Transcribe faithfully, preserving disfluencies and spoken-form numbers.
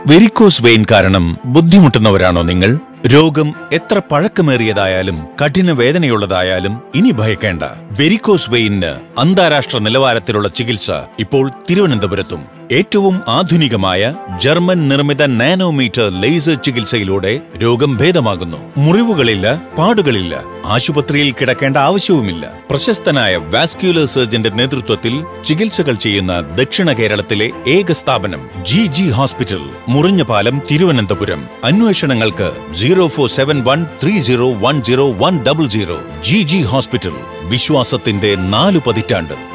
Varicose vein കാരണം ബുദ്ധിമുട്ടുന്നവരാണോ നിങ്ങൾ? രോഗം എത്ര പഴക്കമേറിയതായാലും കഠിന വേദനയുള്ളതായാലും ഇനി ഭയക്കേണ്ട. വെരിക്കോസ് വെയിന് അന്താരാഷ്ട്ര നിലവാരത്തിലുള്ള ചികിത്സ ഇപ്പോൾ തിരുവനന്തപുരത്തും. ഏറ്റവും ആധുനികമായ ജർമ്മൻ നിർമ്മിത നാനോമീറ്റർ ലേസർ ചികിത്സയിലൂടെ രോഗം ഭേദമാകുന്നു. മുറിവുകളില്ല, പാടുകളില്ല, ആശുപത്രിയിൽ കിടക്കേണ്ട ആവശ്യവുമില്ല. പ്രശസ്തനായ വാസ്ക്യുലർ സർജന്റെ നേതൃത്വത്തിൽ ചികിത്സകൾ ചെയ്യുന്ന ദക്ഷിണ കേരളത്തിലെ ഏക സ്ഥാപനം G G hospital, Murinjapalam, Thiruvananthapuram. അന്വേഷണങ്ങൾക്ക് zero four seven one three zero one zero one double zero. G G hospital, വിശ്വാസത്തിന്റെ നാലു പതിറ്റാണ്ട്.